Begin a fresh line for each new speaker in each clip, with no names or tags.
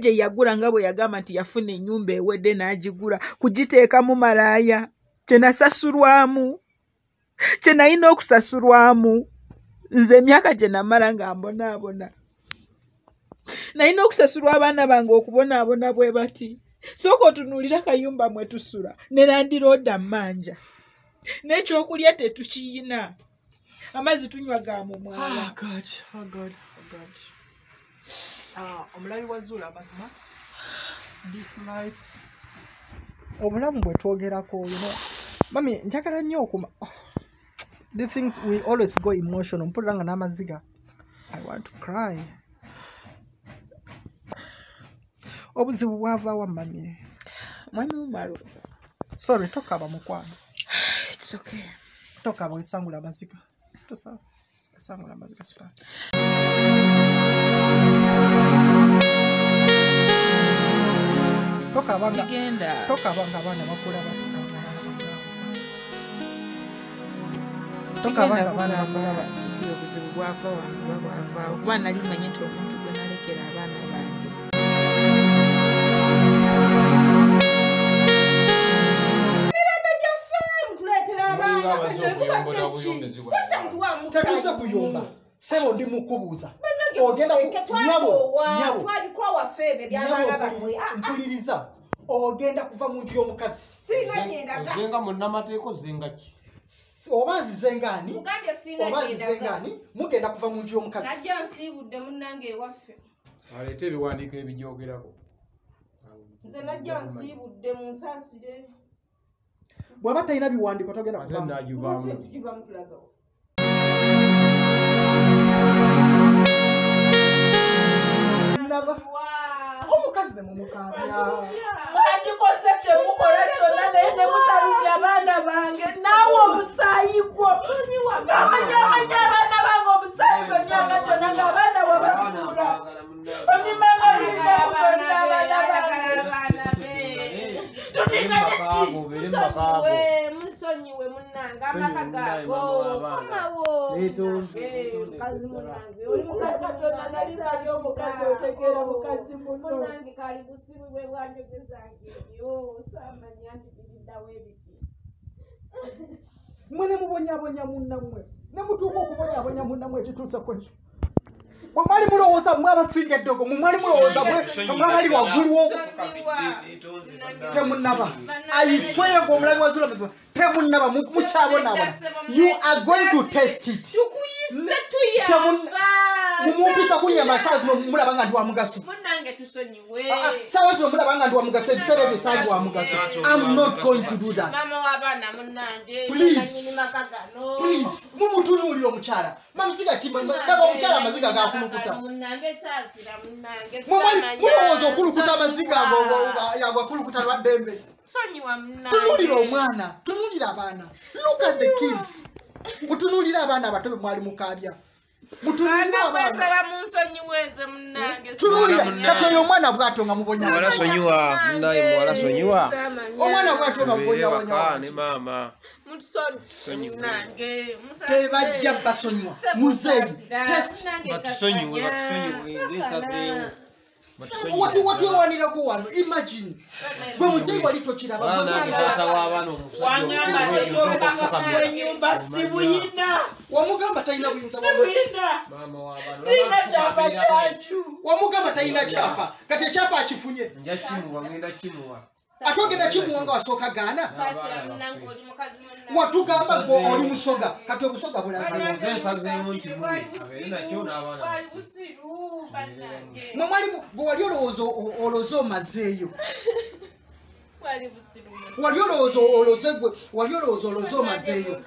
gye yagula nga bwe yagamba nti yafuna ennyumba ewedde n'agigula kugiteeka mu malaaya kye nasasulwamu kye nalina okusasulwamu nze emyaka gye namala nga mbonaabona nalina okusasulwa abaana bange okubonaabona bwe bati sooka otunuulira kayumba mwe tusula ne landirooda mmanja n'ekyokulya tetukiyina amazzi tunywa ga mu mwala. Omulabi wa Zuula Amazima, this life obulamu bwe twogerako mami njagala nnyo okuma the things we always go emotional mpulira nga n'amaziga I want to cry. Obuzibu bwavaawa mami mwami mumalo sorry tokaba mukwano. It's okay. Tokaba esangula amaziga tosa esangula amaziga sura tokabanga abaana bakula tokabanga abaana bakula nti obuzibu bwava wano bwava okuba nali mmanyi nti omuntu gwe nalekera abaana bange. Tatuze kuyomba sebo ndi mukubuuza ogenda nyabo
twabikowa febe byabanga bamwe
mpuliriza ogenda kuva mu nju y'omukazi
zenga munnamateeko zenga ki
oba nzizengani
mugambye sinagenda
mugenda kuva mu nju y'omukazi
najja nsiibudde munnange ewaffe
aleeta ebiwandiiko ebijoogerako
nze najja nsiibudde mu nsaasire
bw'aba talina biwandiiko togenda
kuvaamu
omukazi ne mumukaabya
mwandikoze kyemukola kyonna naye ne mutalubya abaana bange naawe omusaayi gwo ngabanyabanya abaana bange omusaayi gwo myaka kyonna ng'abaana bwe basuula onimanga olinamukyonna abaana bange musonyiwe munnange amaka gaago komawo mukazi munnange oli mukazi katonda nali naye omukazi otegeera mukazi muno munnange kali busibu bwe bwanjogezange ebyo samanya nti biriddawo ebiki
mwe ne mubonyabonya munnammwe ne mutuuka okubonyabonya munnammwe ekituusa kwekyo mwe mwali mulowooza mwe abasinga eddogo mwe mwali mulowooza mwe mwali waggulu temunnaba ayifeyo ng'omulabi wa Zuula Amazima temunnaba mukyabonabona you are going to test it
tukuyise tuyamba
mumumpisa kunyama saa zino mulaba nga ndi wa mugaso
munnange tusonyiwe
sawa zino mulaba nga ndi wa mugaso ebiseera ebyo saali wa mugaso I'm not going to do that
mama w'abaana munnange
please mumutunuulira omukyala mamuziga kimba ndaba omukyala amaziga gakulukuta
munnange saasira munnange
mulowooza okulukuta amaziga ago yagwakulukuta lwa ddembe
sonyiwa munnange
tunuulira omwana tunuulira abaana look at the kids mutunuulira abaana abato be mwali mukaabya mutunuulira abaana
munsonyiwenze munnange
tunuulira katoyo omwana bwato nga mubonya
mwala sonyiwa munnaye mwala sonyiwa
omwana bwato nga mubonya
ne maama
mutusonyiwe munnange
tebajja basonyiwa muzeeyi test
batusonyiwe
watwewanirako wano imagine gwe muzeeyi wali tokiraba
enyumba sibuyina
wamugamba talina buyinza
sina kyapa kyacu
wamugamba talina kyapa kati ekyapa akifunye ate ogenda kimuwa nga wasooka gaana watugamba gwe oli musoga kati obusoga bulaze mwe mwali gwe wali olowooza omazeeyo wali olowooza oloze gwe wali olowooza oloze omazeeyo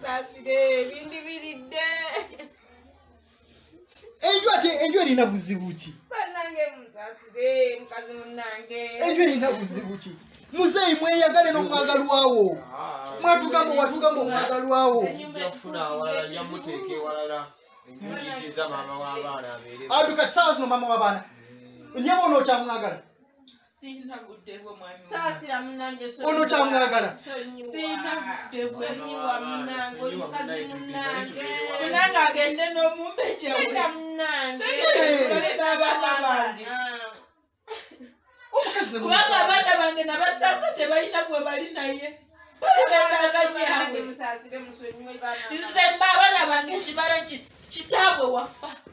enju erina buzibu ki enju erina buzibu ki muzeeyi mweyagale n'omwagalwawo mwatugamba watugamba omwagalwawo aduka saa zino mama w'abaana nyama ono okyamwagala ono okyamwagala
munange agende n'omumbe kyewe n'abaana bange kubanga abaana bange nabasanga tebalina gwe bali naye nze mba abaana bange kibala kitaabwe wafa